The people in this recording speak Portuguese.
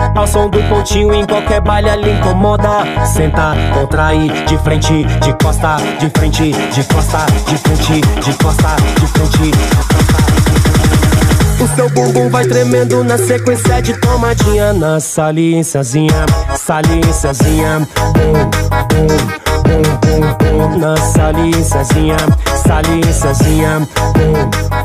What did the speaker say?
Ao som do pontinho em qualquer baile ela incomoda. Senta, contrai, de frente, de costa, de frente, de costa, de frente, de costa, de frente, de costa. O seu bumbum vai tremendo na sequência de tomadinha. Na saliênciazinha, saliênciazinha. Bum, bum, bum, bum, bum. Na saliênciazinha, saliênciazinha. Bum,